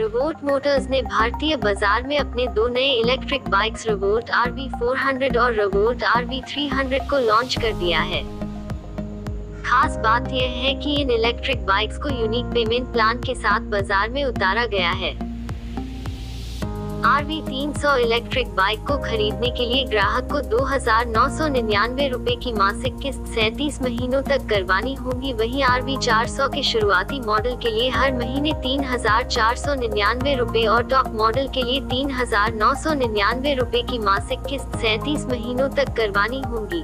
Revolt Motors ने भारतीय बाजार में अपने दो नए इलेक्ट्रिक बाइक्स रिवोल्ट RV 400 और रिवोल्ट RV 300 को लॉन्च कर दिया है। खास बात यह है कि इन इलेक्ट्रिक बाइक्स को यूनिक पेमेंट प्लान के साथ बाजार में उतारा गया है। RV 300 इलेक्ट्रिक बाइक को खरीदने के लिए ग्राहक को 2,999 रुपए की मासिक किस्त 37 महीनों तक करवानी होगी। वहीं RV 400 के शुरुआती मॉडल के लिए हर महीने 3,499 रुपए और टॉप मॉडल के लिए 3,999 रुपए की मासिक किस्त 37 महीनों तक करवानी होगी।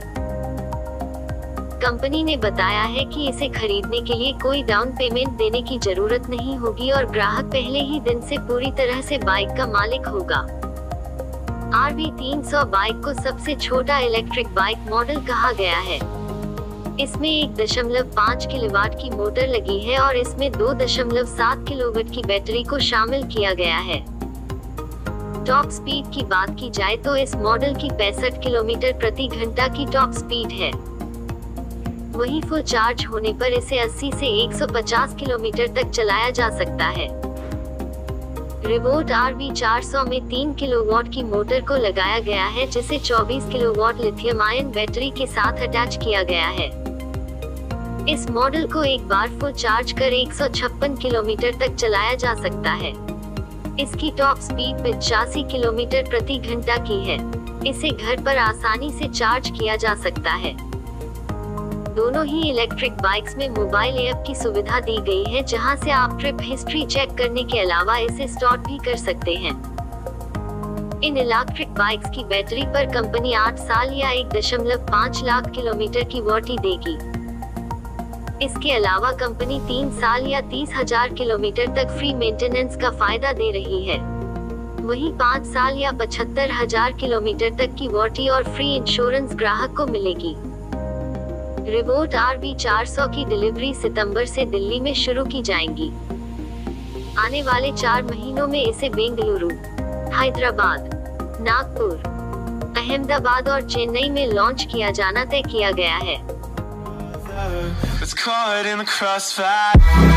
कंपनी ने बताया है कि इसे खरीदने के लिए कोई डाउन पेमेंट देने की जरूरत नहीं होगी और ग्राहक पहले ही दिन से पूरी तरह से बाइक का मालिक होगा। RV 300 बाइक को सबसे छोटा इलेक्ट्रिक बाइक मॉडल कहा गया है। इसमें 1.5 किलोवाट की मोटर लगी है और इसमें 2.7 किलोवाट की बैटरी को शामिल किया गया है। टॉप स्पीड की बात की जाए तो इस मॉडल की 65 किलोमीटर प्रति घंटा की टॉप स्पीड है। वहीं फुल चार्ज होने पर इसे 80 से 150 किलोमीटर तक चलाया जा सकता है। रिवोल्ट RV 400 में 3 किलोवाट की मोटर को लगाया गया है, जिसे 24 किलोवाट लिथियम आयन बैटरी के साथ अटैच किया गया है। इस मॉडल को एक बार फुल चार्ज कर 156 किलोमीटर तक चलाया जा सकता है। इसकी टॉप स्पीड 85 किलोमीटर प्रति घंटा की है। इसे घर पर आसानी से चार्ज किया जा सकता है। दोनों ही इलेक्ट्रिक बाइक्स में मोबाइल ऐप की सुविधा दी गई है, जहां से आप ट्रिप हिस्ट्री चेक करने के अलावा इसे स्टार्ट भी कर सकते हैं। इन इलेक्ट्रिक बाइक्स की बैटरी पर कंपनी 8 साल या 1.5 लाख किलोमीटर की वारंटी देगी। इसके अलावा कंपनी 3 साल या 30,000 किलोमीटर तक फ्री मेंटेनेंस का फायदा दे रही है। वहीं 5 साल या 75,000 किलोमीटर तक की वारंटी और फ्री इंश्योरेंस ग्राहक को मिलेगी। रिवोल्ट RV 400 की डिलीवरी सितंबर से दिल्ली में शुरू की जाएंगी। आने वाले 4 महीनों में इसे बेंगलुरु, हैदराबाद, नागपुर, अहमदाबाद और चेन्नई में लॉन्च किया जाना तय किया गया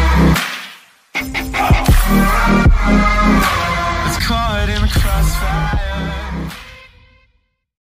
है।